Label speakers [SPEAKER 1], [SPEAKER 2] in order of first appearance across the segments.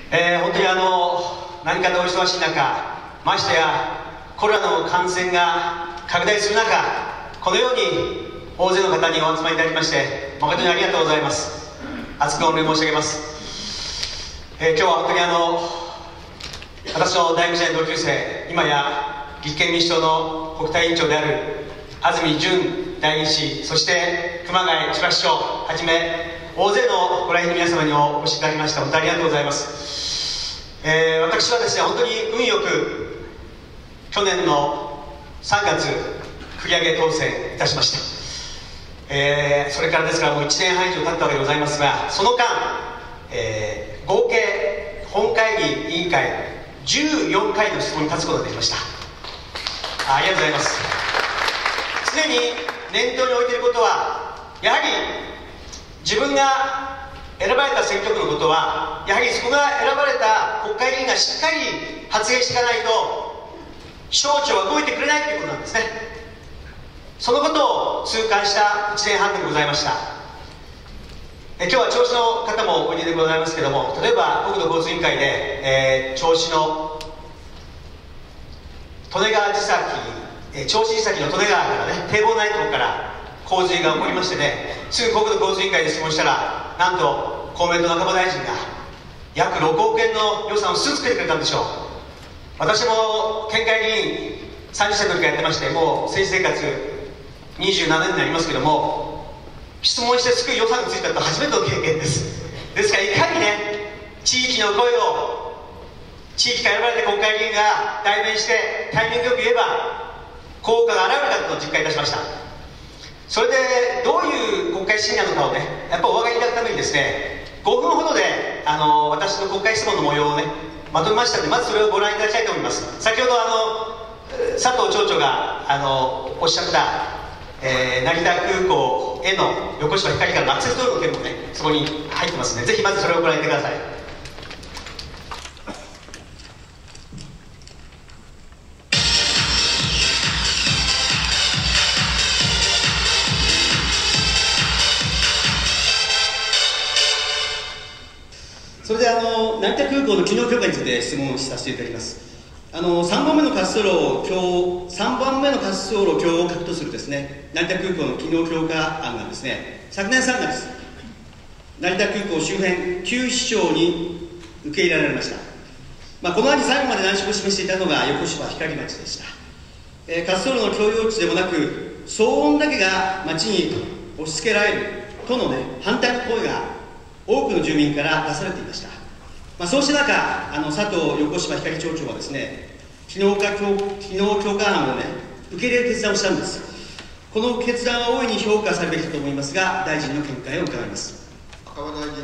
[SPEAKER 1] 本当に何かとお忙しい中、ましてやコロナの感染が拡大する中、このように大勢の方にお集まりいただきまして誠にありがとうございます。厚く御礼申し上げます。今日は本当に私の大学時代の同級生、今や立憲民主党の国対委員長である安住淳代議士、そして熊谷千葉市長はじめ大勢のご来賓の皆様にお越しいただきました。本当にありがとうございます。私はですね、本当に運よく去年の3月繰り上げ当選いたしました。それからですからもう1年半以上経ったわけでございますが、その間、合計本会議委員会14回の質問に立つことができました。ありがとうございます。常に念頭に置いていることは、やはり自分が選ばれた選挙区のことは、やはりそこが選ばれた国会議員がしっかり発言していかないと省庁は動いてくれないということなんですね。そのことを痛感した1年半でございました。今日は銚子の方もおいででございますけれども、例えば国土交通委員会で、銚子の利根川岬、銚子岬の利根川からね、堤防ないところから洪水が起こりましてね、すぐ国土交通委員会で質問したら、なんと公明党仲間大臣が約6億円の予算をすぐ作ってくれたんでしょう。私も県会議員30歳の時からやってまして、もう政治生活27年になりますけども、質問してすぐ予算がついたと初めての経験です。ですからいかにね、地域の声を地域から選ばれた国会議員が代弁してタイミングよく言えば効果が現れたことを実感いたしました。それでどういう国会審議なのかをね、やっぱお分かりいただくためにですね、5分ほどで私の国会質問の模様をねまとめましたので、まずそれをご覧いただきたいと思います。先ほど佐藤町長がおっしゃった成田空港への横芝光からのアクセス道路の件もね、そこに入ってますので、ぜひまずそれをご覧いただいてください。それで成田空港の機能強化について質問させていただきます。3番目の滑走路を今日核とするですね、成田空港の機能強化案がですね、昨年3月成田空港周辺9市町に受け入れられました。この案に最後まで難色を示していたのが横芝光町でした。滑走路の共用地でもなく騒音だけが町に押し付けられるとの、反対の声が多くの住民から出されていました。そうした中、佐藤横芝光町長はですね、機能強化案を受け入れる決断をしたんです。この決断は大いに評価されるべきだと思いますが、大臣の見解を伺います。
[SPEAKER 2] 赤羽大臣。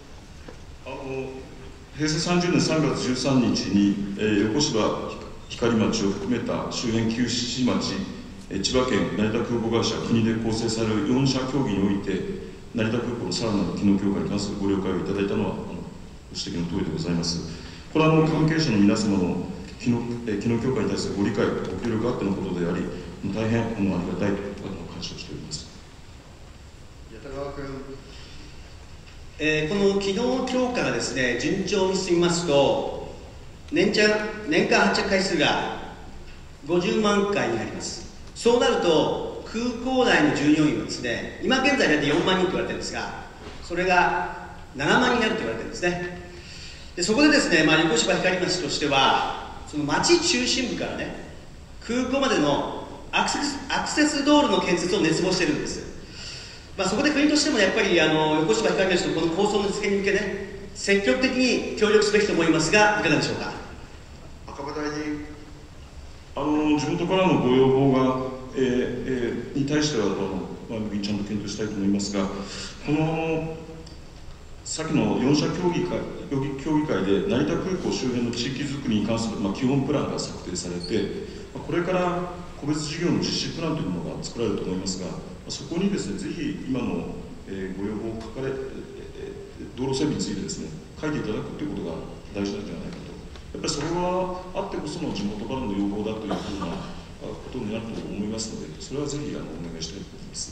[SPEAKER 3] 平成30年3月13日に、横芝光町を含めた周辺9市町、千葉県成田空港会社国で構成される4者協議において、成田空港のさらなる機能強化に関するご了解をいただいたのはご指摘のとおりでございます。これは関係者の皆様の機能強化に対するご理解、ご協力あってのことであり、大変ありがたい感謝をしております。
[SPEAKER 2] 矢田川君。
[SPEAKER 1] この機能強化がですね、順調に進みますと、年間発着回数が50万回になります。そうなると空港内の従業員はですね、今現在大体4万人と言われてるんですが、それが7万人になると言われてるんですね。でそこでですね、横芝光町としては、その町中心部からね、空港までのアクセス道路の建設を熱望しているんです。そこで国としてもやっぱり横芝光町のこの構想の実現に向けね、積極的に協力すべきと思いますが、いかがでしょうか。
[SPEAKER 2] 赤羽大臣。
[SPEAKER 3] 地元からのご要望がに対してはちゃんと検討したいと思いますが、この先の4者協議会で成田空港周辺の地域づくりに関する基本プランが策定されて、これから個別事業の実施プランというものが作られると思いますが、そこにですね、ぜひ今のご要望を道路整備についてですね、書いていただくということが大事なんじゃないかと。やっぱりそれはあってこその地元からの要望だというふうなことになると思いますので、それはぜひお願いしたいと思います。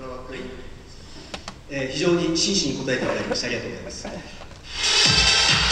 [SPEAKER 1] 非常に真摯に答えていただきましてありがとうございます。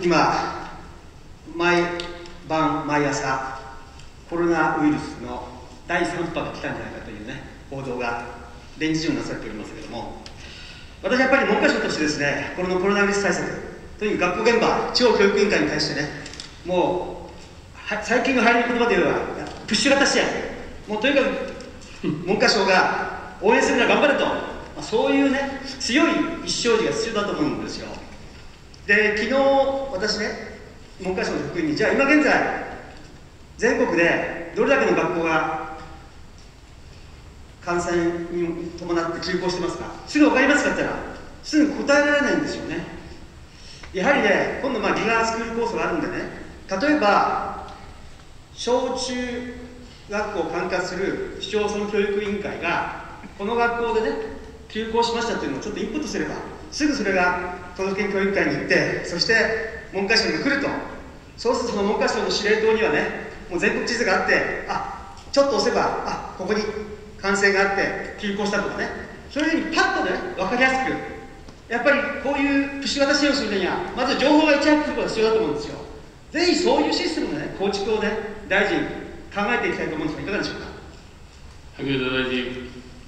[SPEAKER 1] 今、毎晩毎朝コロナウイルスの第3波が来たんじゃないかというね報道が連日中になされておりますけれども、私はやっぱり文科省としてですね、このコロナウイルス対策という学校現場、地方教育委員会に対してね、もう最近の流行りの言葉で言えばプッシュ型支援、もうとにかく文科省が応援するなら頑張れと、そういうね強い意思表示が必要だと思うんですよ。で、昨日私ね、文科省の職員に、じゃあ今現在全国でどれだけの学校が感染に伴って休校してますか、すぐ分かりますかって言ったらすぐ答えられないんですよね。やはりね、今度ギガスクール構想があるんでね、例えば小中学校を管轄する市町村教育委員会がこの学校でね休校しましたというのをちょっとインプットすれば、すぐそれが都道府県教育会に行って、そして文科省に来ると。そうするとその文科省の司令塔にはね、もう全国地図があって、ちょっと押せばここに感染があって休校したとかね、そういうふうにパッとね分かりやすく、やっぱりこういうプッシュ型支援をするにはまず情報がいち早く来ることが必要だと思うんですよ。ぜひそういうシステムのね構築をね大臣考えていきたいと思うんですが、いかがでしょうか。
[SPEAKER 4] 萩生田大臣。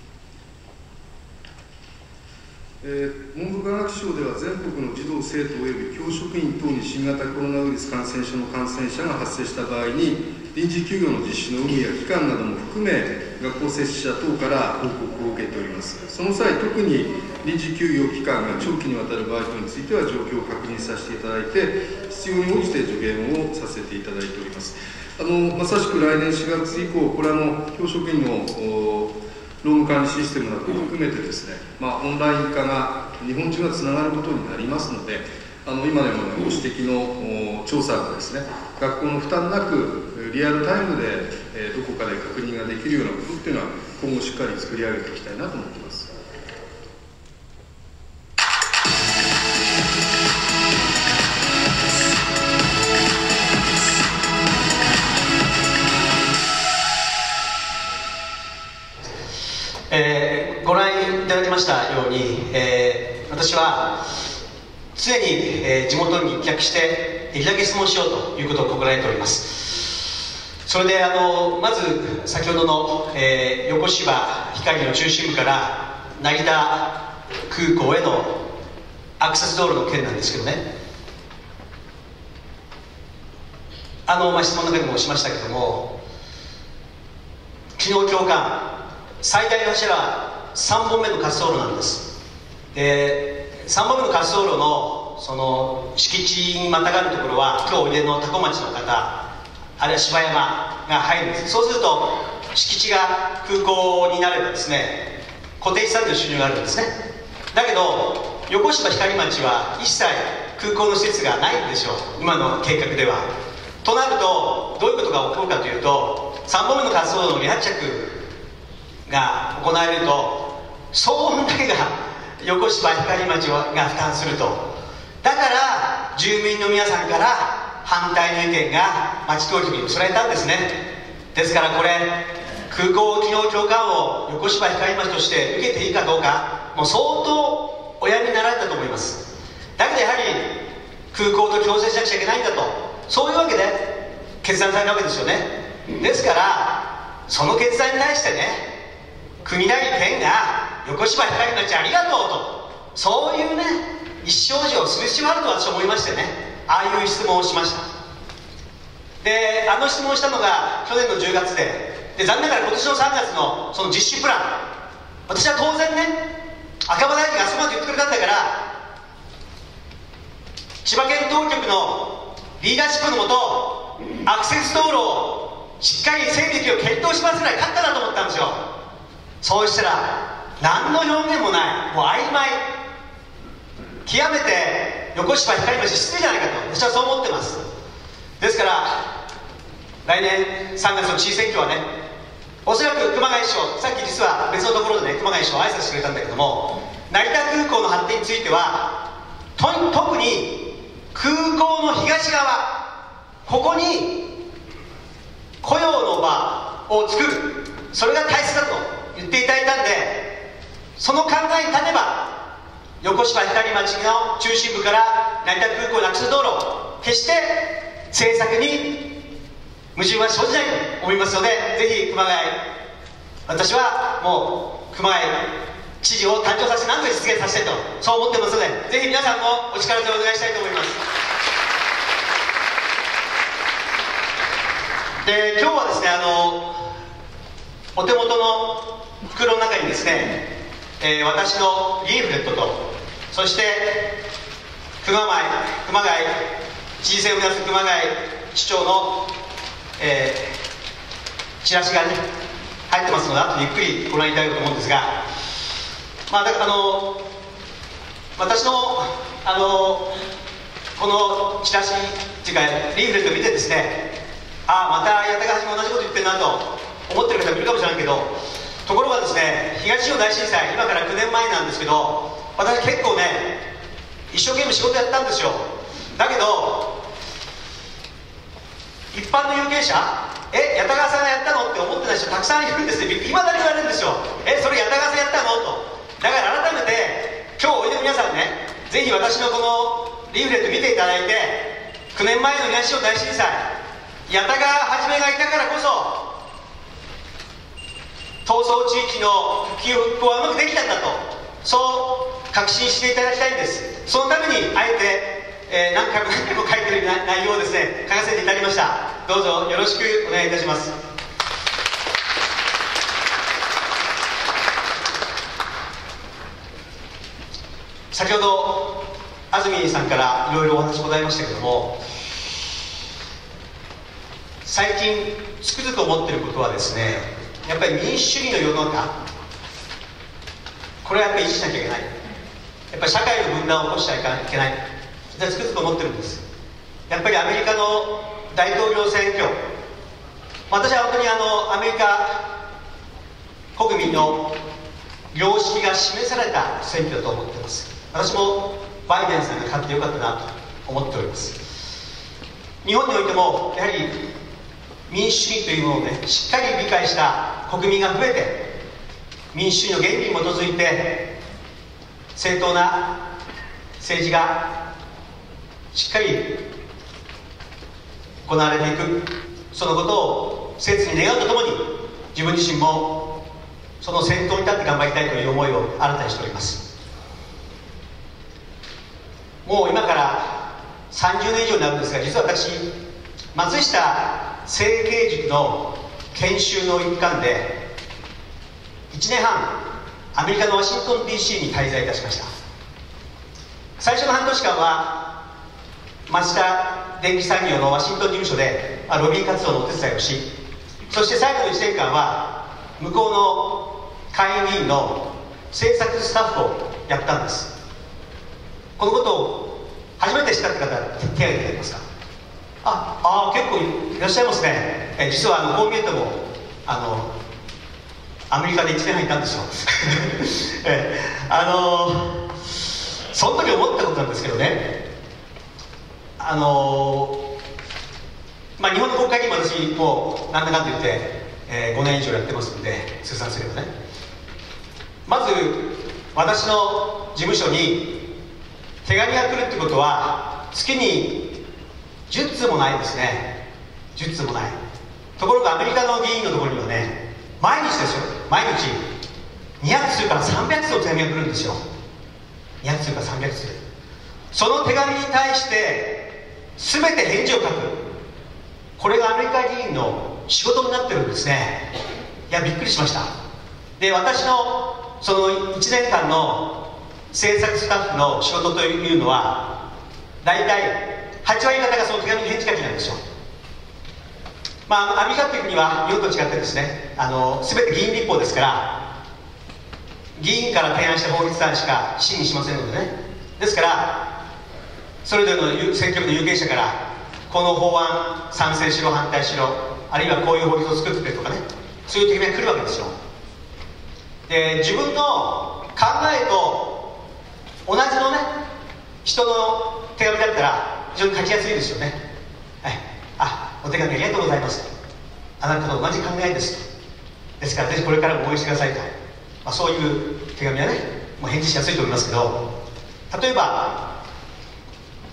[SPEAKER 2] 文部科学省では全国の児童生徒及び教職員等に新型コロナウイルス感染症の感染者が発生した場合に、臨時休業の実施の有無や期間なども含め学校接種者等から報告を受けております。その際、特に臨時休業期間が長期にわたる場合等については状況を確認させていただいて、必要に応じて助言をさせていただいております。まさしく来年4月以降、これ教職員の労務管理システムなどを含めてですね、オンライン化が日本中がつながることになりますので、今のようなご指摘の調査がですね、学校の負担なくリアルタイムでどこかで確認ができるようなことっていうのは今後しっかり作り上げていきたいなと思っています。
[SPEAKER 1] ご覧いただきましたように、私は常に、地元に密着してできるだけ質問しようということを心がけております。それでまず先ほどの、横芝光の中心部から成田空港へのアクセス道路の件なんですけどね、質問の中にもしましたけども、昨日今日間最大の柱は3本目の滑走路なんです。で、3本目の滑走路のその敷地にまたがるところは今日おいでの多古町の方、あるいは芝山が入るんです。そうすると敷地が空港になればですね、固定資産の収入があるんですね。だけど横芝光町は一切空港の施設がないんですよ、今の計画では。となるとどういうことが起こるかというと、3本目の滑走路の離発着が行われると総運だけが横芝光町が負担すると。だから住民の皆さんから反対の意見が町当局に寄せられたんですね。ですからこれ空港機能強化を横芝光町として受けていいかどうか、もう相当おやりになられたと思います。だけどやはり空港と共生しなくちゃいけないんだと、そういうわけで決断されたわけですよね。ですからその決断に対してね、国なり県が横芝光町ありがとうと、そういうね意思表示をする必要があると私は思いましてね、ああいう質問をしました。で、質問をしたのが去年の10月で、残念ながら今年の3月のその実施プラン、私は当然ね、赤羽大臣がそこまで言ってくれたんだから、千葉県当局のリーダーシップのもとアクセス道路をしっかり整備を検討しますぐらい勝ったなと思ったんですよ。そうしたら何の表現もない、もう曖昧、極めて横芝光町失礼じゃないかと私はそう思ってます。ですから来年3月の知事選挙はね、おそらく熊谷市長、さっき実は別のところでね熊谷市長挨拶してくれたんだけども、成田空港の発展については特に空港の東側、ここに雇用の場を作る、それが大切だと言っていただいたんで、その考えに立てば横芝光町の中心部から成田空港のアクセス道路、 決して政策に矛盾は生じないと思いますので、ぜひ熊谷、私はもう熊谷知事を誕生させて何とか実現させたいとそう思ってますので、ぜひ皆さんもお力添えお願いしたいと思います。で、今日はですね、お手元の袋の中にですね、私のリーフレットと、そして熊谷知事選を目指す熊谷市長の、チラシがね入ってますので、後でゆっくりご覧いただこうと思うんですが、私のこのチラシっていうかリーフレットを見てですね、また八高橋も同じこと言ってるなと思ってる方もいるかもしれないけど、ところがですね、東日本大震災、今から9年前なんですけど、私結構ね一生懸命仕事やったんですよ。だけど一般の有権者、八高さんがやったのって思ってない人たくさんいるんですね。いまだに言われるんですよ。それ八高さんやったのと。だから改めて今日おいでる皆さんね、ぜひ私のこのリーフレット見ていただいて、9年前の東日本大震災、八高はじめがいたからこそ闘争地域の復旧復興はうまくできたんだと、そう確信していただきたいんです。そのためにあえて、何回も書いている内容をですね書かせていただきました。どうぞよろしくお願いいたします。先ほど安住さんからいろいろお話ございましたけども、最近つくづく思っていることはですね、やっぱり民主主義の世の中、これはやっぱり維持しなきゃいけない。やっぱり社会の分断を起こしちゃいけない。つくづく思ってるんです。やっぱりアメリカの大統領選挙、私は本当にアメリカ国民の良識が示された選挙だと思っています。私もバイデンさんが勝ってよかったなと思っております。日本においてもやはり民主主義というものをね、しっかり理解した国民が増えて、民主主義の原理に基づいて正当な政治がしっかり行われていく、そのことを切に願うとともに、自分自身もその先頭に立って頑張りたいという思いを新たにしております。もう今から30年以上になるんですが、実は私松下政経塾の研修の一環で1年半アメリカのワシントン DC に滞在いたしました。最初の半年間は松下電機産業のワシントン事務所でロビー活動のお手伝いをし、そして最後の1年間は向こうの下院議員の政策スタッフをやったんです。このことを初めて知ったって方、手を挙げていただけますか。結構いらっしゃいますね。実はこう見えてもアメリカで1年半いたんですよその時思ったことなんですけどね、日本の国会議員も私もうなんだかんだ言って、5年以上やってますんで、通算すればね、まず私の事務所に手紙が来るってことは月に10通もないですね。10通もない。ところがアメリカの議員のところにはね、毎日ですよ、毎日200通から300通の手紙が来るんですよ。200通から300通。その手紙に対して全て返事を書く、これがアメリカ議員の仕事になってるんですね。いや、びっくりしました。で、私のその1年間の制作スタッフの仕事というのは大体8割方がその手紙に返事書きなんですよ。アメリカという国は日本と違ってですね、全て議員立法ですから、議員から提案した法律案しか審議しませんのでね。ですからそれぞれの選挙区の有権者から、この法案賛成しろ、反対しろ、あるいはこういう法律を作ってくれとかね、そういう手紙が来るわけですよ。で、自分の考えと同じのね人の手紙だったら非常に書きやすいですよね。はい、お手紙ありがとうございます、あなたと同じ考えです、ですからぜひこれからも応援してくださいと、そういう手紙はねもう返事しやすいと思いますけど、例えば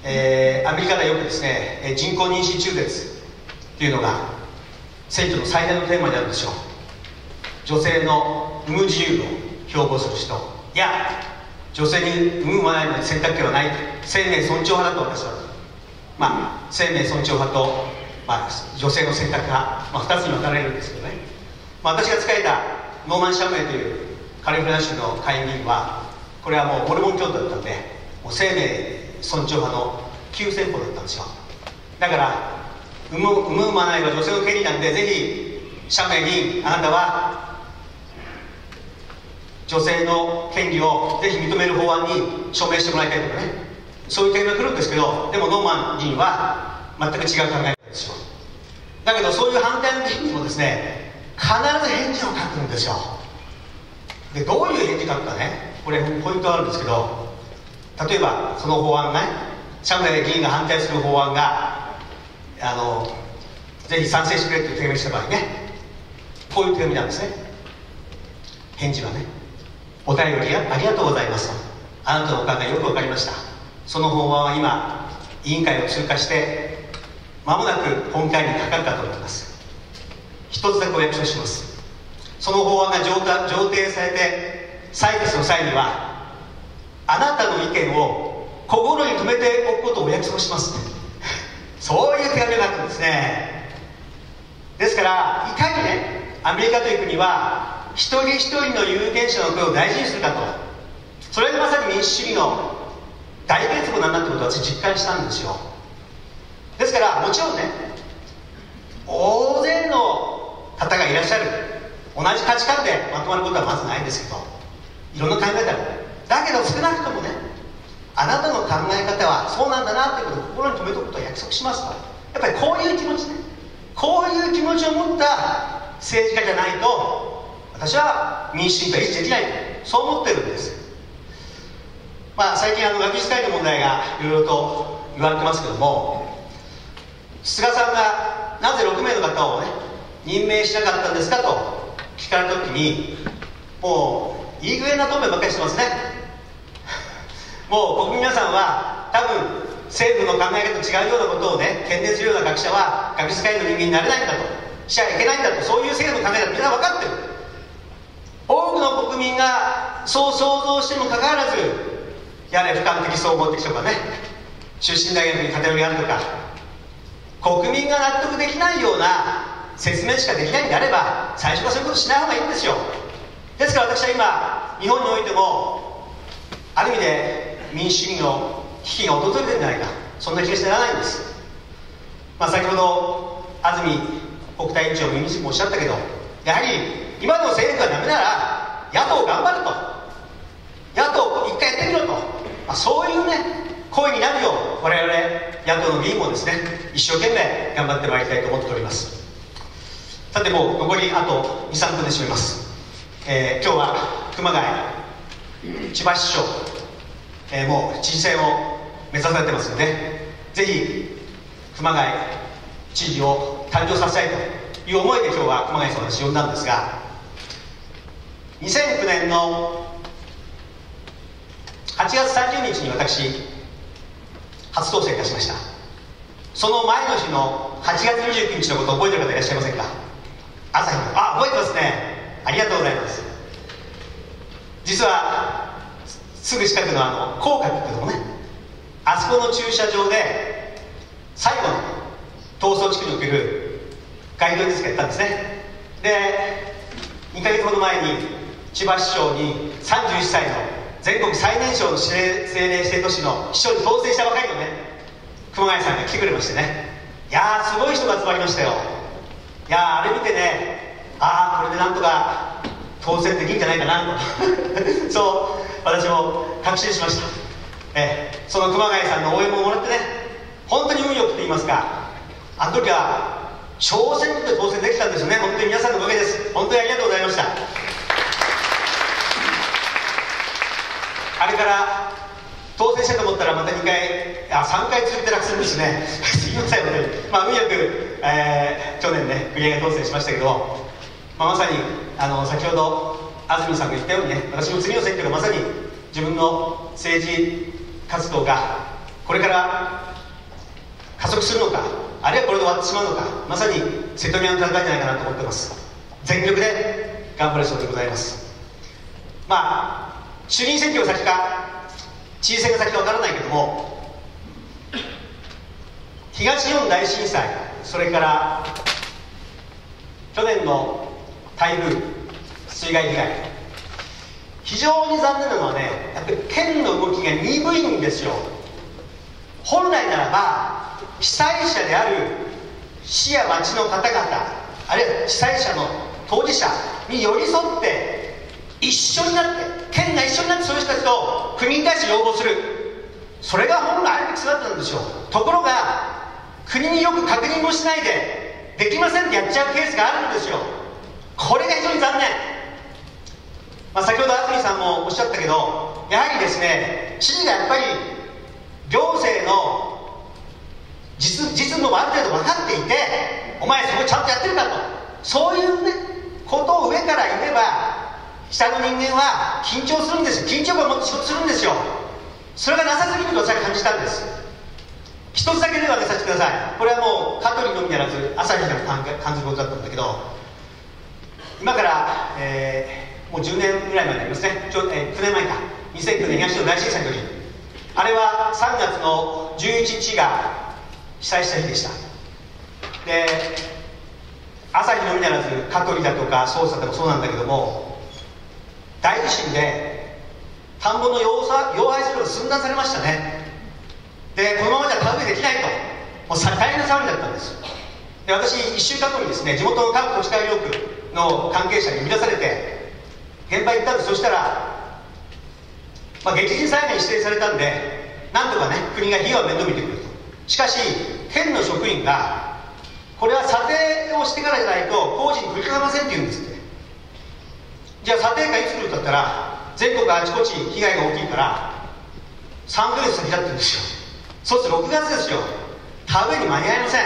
[SPEAKER 1] アメリカではよくですね、人工妊娠中絶っていうのが選挙の最大のテーマになるんですよ。女性の産む自由を標榜する人、いや女性に産む産まないのに選択権はない、生命尊重派だと私は、生命尊重派と、女性の選択派、2つに分かれるんですけどね、私が仕えたノーマン・シャムウェイというカリフォルニア州の下院議員は、これはもうモルモン教徒だったんで、もう生命尊重派の急先鋒だったんですよ。だから産む産まないは女性の権利なんで、ぜひシャムウェイ議員、あなたは女性の権利をぜひ認める法案に署名してもらいたいとかね、そういう点が来るんですけど、でもノーマン議員は全く違う考えなんですよ。だけどそういう反対の議員にもですね、必ず返事を書くんですよ。でどういう返事書くかね、これポイントがあるんですけど、例えばその法案ね、シャムウェイ議員が反対する法案がぜひ賛成してくれという手紙にした場合ね、こういう手紙なんですね。返事はね、お便りありがとうございますと、あなたのお考えよく分かりました。その法案は今委員会を通過して間もなく本会にかかるかと思います。一つだけお約束します。その法案が上程されて採決の際には、あなたの意見を心に留めておくことをお約束しますそういう手紙があるんですね。ですからいかにね、アメリカという国は一人一人の有権者の声を大事にするかと、それがまさに民主主義の大原則なんだということを私実感したんですよ。ですからもちろんね、大勢の方がいらっしゃる、同じ価値観でまとまることはまずないんですけど、いろんな考え方だけど、少なくともね、あなたの考え方はそうなんだなということを心に留めておくことを約束しますと、やっぱりこういう気持ちね、こういう気持ちを持った政治家じゃないと私は民主主義とは維持できないと、そう思ってるんです。最近学術会の問題がいろいろと言われてますけども、菅さんがなぜ6名の方をね任命しなかったんですかと聞かれた時に、もう言いぐえな答弁ばっかりしてますねもう国民皆さんは多分政府の考え方と違うようなことをね懸念するような学者は学術会の人間になれないんだと、しちゃいけないんだと、そういう政府の考え方みんな分かってる。多くの国民がそう想像してもかかわらず、やれ俯瞰的総合的とかね、出身大学に偏りがあるとか、国民が納得できないような説明しかできないんであれば、最初からそういうことしない方がいいんですよ。ですから私は今日本においてもある意味で民主主義の危機が訪れてるんじゃないか、そんな気がしてならないんです。先ほど安住国対委員長も耳もおっしゃったけど、やはり今の政府がダメなら野党頑張ると、野党一回やってみろと、そういうね声になるよう、我々野党の議員もですね一生懸命頑張ってまいりたいと思っております。さてもう残りあと 2,3 分で締めます。今日は熊谷千葉市長、もう知事選を目指されてますので、ぜひ熊谷知事を誕生させたいという思いで今日は熊谷さんを私呼んだんですが、2009年の8月30日に私初当選いたしました。その前の日の8月29日のことを覚えてる方いらっしゃいませんか？朝日の覚えてますね、ありがとうございます。実はすぐ近くの高架っていうとこね、あそこの駐車場で最後の逃走地区における街頭演説をやったんですね。で2ヶ月ほど前に千葉市長に31歳の全国最年少の政令指定都市の市長に当選したばかりのね熊谷さんが来てくれましてね、いやーすごい人が集まりましたよ。いやーあれ見てね、これでなんとか当選できるんじゃないかなとそう私も確信しました。その熊谷さんの応援ももらってね、本当に運よくって言いますか、あの時は小選挙で当選できたんですよね。本当に皆さんのおかげです。本当にありがとうございました。あれから当選したと思ったらまた2回3回続けて落選ですねすいません、運よく、去年ね繰り上げ当選しましたけど、まさに先ほど安住さんが言ったようにね、私も次の選挙がまさに自分の政治活動がこれから加速するのか、あるいはこれで終わってしまうのか、まさに瀬戸際の戦いじゃないかなと思っています。全力で頑張るそうでございます。衆議院選挙が先か知事選が先か分からないけども、東日本大震災、それから去年の台風、水害被害、非常に残念なのはね、やっぱり県の動きが鈍いんですよ。本来ならば被災者である市や町の方々、あるいは被災者の当事者に寄り添って一緒になって、県が一緒になってそういう人たちと国に対して要望する、それが本来あるべき姿なんですよ。ところが国によく確認もしないでできませんってやっちゃうケースがあるんですよ。これが非常に残念。先ほど安住さんもおっしゃったけど、やはりですね、知事がやっぱり行政の実務もある程度分かっていて、お前そこちゃんとやってるかと、そういうねことを上から言えば下の人間は緊張するんですよ。緊張感を持って仕事するんですよ。それがなさすぎると私は感じたんです。一つだけ例を挙げさせてください。これはもう香取のみならず朝日でも感じることだったんだけど、今から、もう10年ぐらい前になりますね。9年前か、2009年東日本大震災の時、あれは3月の11日が被災した日でした。で、朝日のみならず香取だとか匝瑳でもそうなんだけども、大地震で田んぼの用配するのが寸断されましたね。で、このままじゃ田植えできないと、もう大変な騒ぎだったんです。で、私1週間後にですね、地元の各土地改良区の関係者に呼び出されて現場に行ったんです。そしたら、激甚災害に指定されたんで、なんとかね国が費用は面倒見てくれると。しかし県の職員が、これは査定をしてからじゃないと工事に取り掛かりませんって言うんですって。じゃあ査定会いつ来るんだったら、全国あちこち被害が大きいから3ヶ月先だって言うんですよ。そうすると6月ですよ。田植えに間に合いません。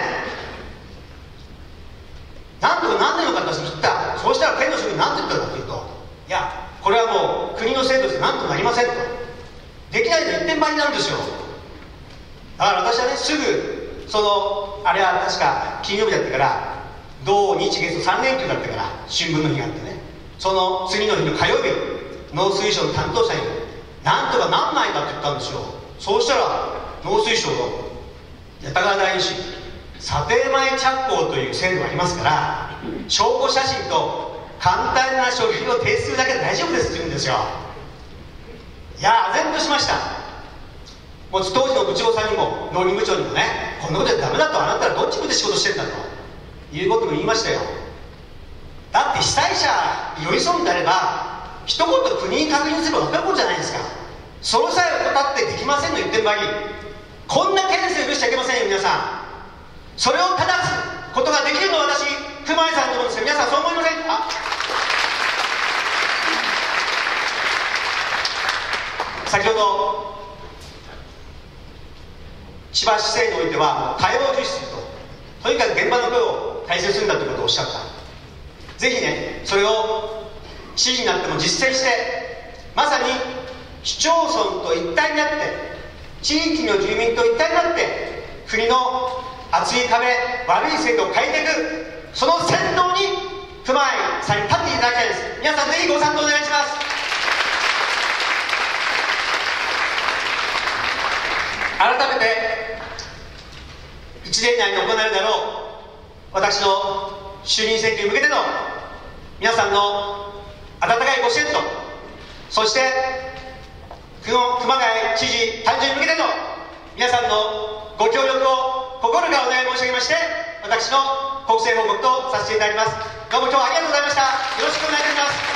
[SPEAKER 1] なんとかなんないのかと言った。そうしたら県の職員何て言ったかというと、いやこれはもう国の制度でなんとなりませんと。できないと一点張りなんですよ。だから私はね、すぐあれは確か金曜日だったから、土日月3連休だったから、春分の日があってね、その次の日の火曜日、農水省の担当者になんとかなんないかって言ったんですよ。そうしたら農水省の八田川大医師、査定前着工という制度がありますから、証拠写真と簡単な書類を提出するだけで大丈夫ですって言うんですよ。いや唖然としました。もう当時の部長さんにも農林部長にもね、こんなことじゃダメだと、あなたらどっち向いて仕事してんだということも言いましたよ。だって被災者に寄り添うんであれば、一言国に確認すれば分かることじゃないですか。その際を怠ってできませんの言ってる場合に、こんな件数許しちゃいけませんよ皆さん。それを正すことができるのは私熊井さんと思うんですけど、皆さんそう思いませんか？先ほど千葉市政においては対話を重視すると、とにかく現場の声を大切にするんだということをおっしゃった。ぜひね、それを知事になっても実践して、まさに市町村と一体になって、地域の住民と一体になって、国の厚い壁、悪い制度を変えていく、その先導に熊井さんに立っていただきたいです。皆さんぜひご賛同お願いします。改めて1年以内に行われるだろう私の衆議院選挙に向けての皆さんの温かいご支援と、そして熊谷知事誕生に向けての皆さんのご協力を心からお願い申し上げまして、私の国政報告とさせていただきます。どうも今日はありがとうございました。よろしくお願いいたします。